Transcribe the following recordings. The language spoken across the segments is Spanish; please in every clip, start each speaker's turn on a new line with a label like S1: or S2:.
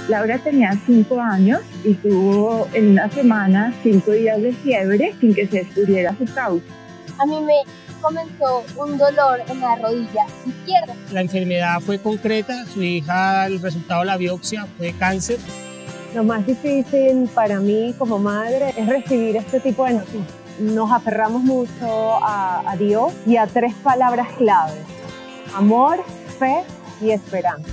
S1: Laura tenía 5 años y tuvo en una semana 5 días de fiebre sin que se descubriera su causa.
S2: A mí me comenzó un dolor en la rodilla izquierda.
S3: La enfermedad fue concreta, su hija, el resultado de la biopsia fue cáncer.
S4: Lo más difícil para mí como madre es recibir este tipo de noticias. Nos aferramos mucho a Dios y a 3 palabras claves: amor, fe y esperanza.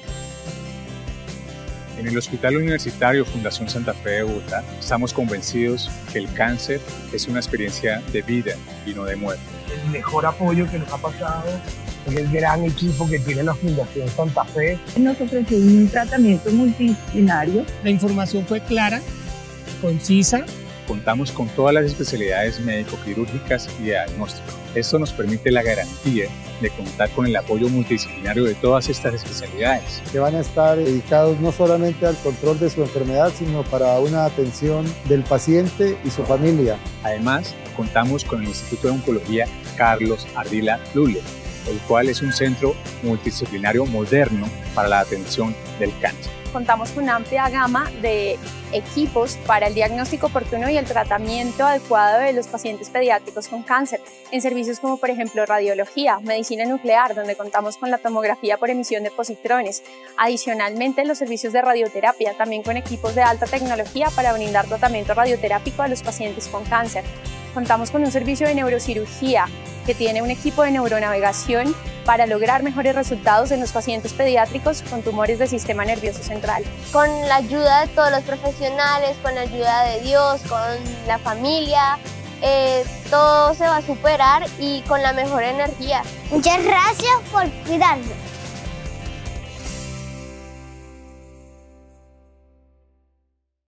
S5: En el Hospital Universitario Fundación Santa Fe de Bogotá estamos convencidos que el cáncer es una experiencia de vida y no de muerte.
S6: El mejor apoyo que nos ha pasado es el gran equipo que tiene la Fundación Santa Fe.
S1: Nos ofreció un tratamiento multidisciplinario.
S3: La información fue clara, concisa.
S5: Contamos con todas las especialidades médico-quirúrgicas y de diagnóstico. Esto nos permite la garantía de contar con el apoyo multidisciplinario de todas estas especialidades.
S7: Que van a estar dedicados no solamente al control de su enfermedad, sino para una atención del paciente y su familia.
S5: Además, contamos con el Instituto de Oncología Carlos Ardila Lule, el cual es un centro multidisciplinario moderno para la atención del cáncer.
S8: Contamos con una amplia gama de equipos para el diagnóstico oportuno y el tratamiento adecuado de los pacientes pediátricos con cáncer, en servicios como por ejemplo radiología, medicina nuclear, donde contamos con la tomografía por emisión de positrones. Adicionalmente, los servicios de radioterapia, también con equipos de alta tecnología para brindar tratamiento radioterápico a los pacientes con cáncer. Contamos con un servicio de neurocirugía que tiene un equipo de neuronavegación para lograr mejores resultados en los pacientes pediátricos con tumores del sistema nervioso central.
S2: Con la ayuda de todos los profesionales, con la ayuda de Dios, con la familia, todo se va a superar y con la mejor energía.
S9: Muchas gracias por cuidarnos.